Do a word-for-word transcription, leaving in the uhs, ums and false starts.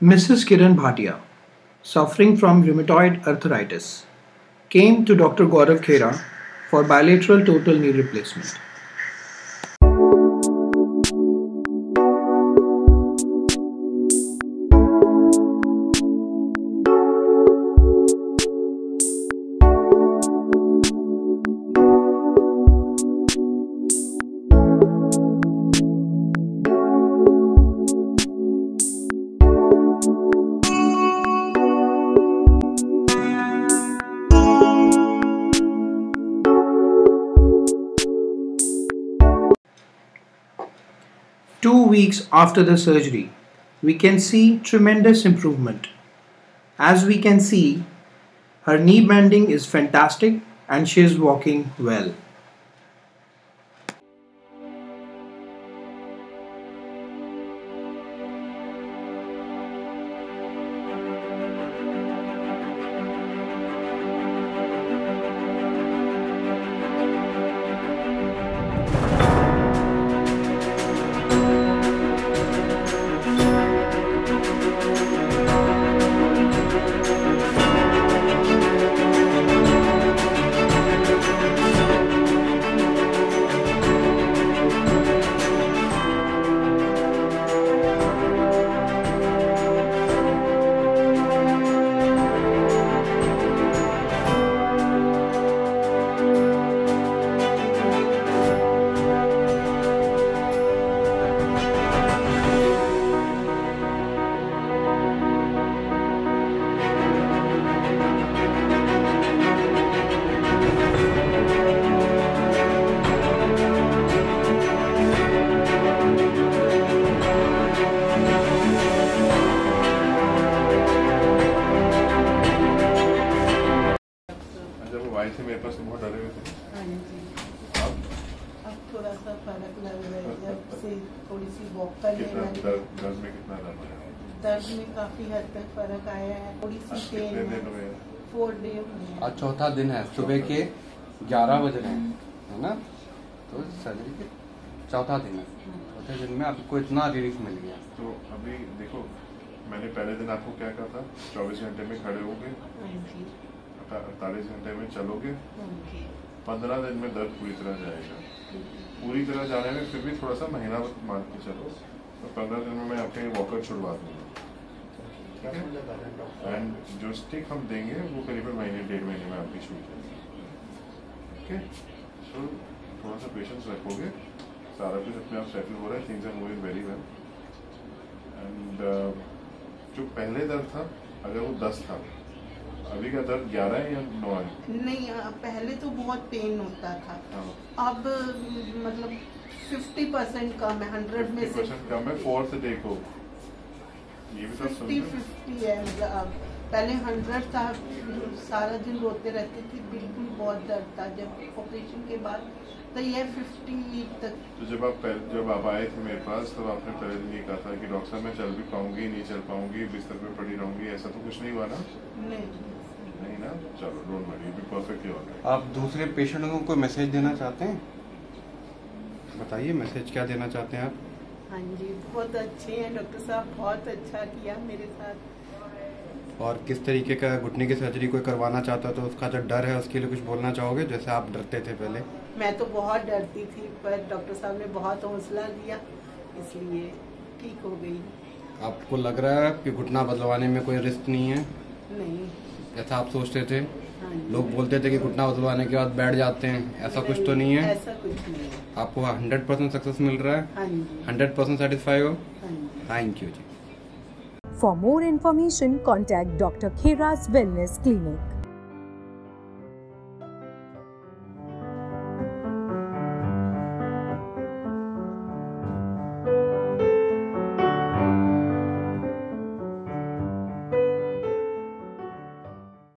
Missus Kiran Bhatia, suffering from rheumatoid arthritis, came to Doctor Gaurav Khera for bilateral total knee replacement. Two weeks after the surgery, we can see tremendous improvement. As we can see, her knee bending is fantastic and she is walking well. थे मेरे पास बहुत डरे हुए थे। हाँ जी। अब अब थोड़ा सा फर्क लग रहा है जब से थोड़ी सी वॉक करने लगी। दर्द दर्द में कितना दर्द है? दर्द में काफी हद तक फर्क आया है। थोड़ी सी पेन है। फोर डे हुए। आज चौथा दिन है, सुबह के ग्यारह बज रहे हैं, है ना? तो सर्जरी के चौथा दिन है। चौथे दिन में आपको इतना रिलीफ मिल गया। तो अभी देखो, मैंने पहले दिन आपको क्या कहा था, चौबीस घंटे में खड़े होगे, अड़तालीस घंटे में चलोगे, पंद्रह दिन में दर्द पूरी तरह जाएगा। पूरी तरह जाने में फिर भी थोड़ा सा महीना मान के चलो, तो पंद्रह दिन में मैं आपके वॉकर छुड़वा दूंगा। ठीक है? एंड जो स्टिक हम देंगे वो करीबन महीने डेढ़ महीने में आपकी छूट जाएगी। ओके, सो थोड़ा सा पेशेंस रखोगे, सारा कुछ अपने आप सेटल हो रहा है, things are moving very well. And जो पहले दर्द था, अगर वो दस था, अभी का दर्द ग्यारह है या नौ है? नहीं, पहले तो बहुत पेन होता था। हाँ। अब मतलब फिफ्टी परसेंट कम है, हंड्रेड में से परसेंट कम है। फोर्थ डे को ये भी फिफ्टी फिफ्टी है। मतलब अब पहले हंड्रेड था, सारा दिन रोते रहते थे, बिल्कुल बहुत दर्द था। जब ऑपरेशन के बाद तो ये फिफ्टी तक। तो जब आप जब आप आए थे मेरे पास, तब आपने पहले दिन ये कहा था कि डॉक्टर साहब मैं चल भी पाऊंगी, नहीं चल पाऊंगी, बिस्तर पे पड़ी रहूंगी, ऐसा तो कुछ नहीं हुआ ना? नहीं नहीं ना? चलो, don't worry, be perfectly alright. आप दूसरे पेशेंटों को मैसेज देना चाहते हैं? बताइए, मैसेज क्या देना चाहते हैं आप? हाँ जी, बहुत अच्छे हैं डॉक्टर साहब, बहुत अच्छा किया मेरे साथ। और किस तरीके का घुटने की सर्जरी कोई करवाना चाहता है तो उसका जो डर है उसके लिए कुछ बोलना चाहोगे, जैसे आप डरते थे पहले? मैं तो बहुत डरती थी, पर डॉक्टर साहब ने बहुत हौसला दिया, इसलिए ठीक हो गई। आपको लग रहा है कि घुटना बदलवाने में कोई रिस्क नहीं है? नहीं, जैसा आप सोचते थे? हाँ, लोग बोलते थे कि घुटना बदलवाने के बाद बैठ जाते हैं, ऐसा नहीं, कुछ तो नहीं है? ऐसा कुछ नहीं है। आपको हंड्रेड परसेंट सक्सेस मिल रहा है? हाँ जी, हंड्रेड परसेंट सेटिस्फाई हो? हाँ जी। थैंक यू जी। For more information, contact Doctor Khera's Wellness Clinic.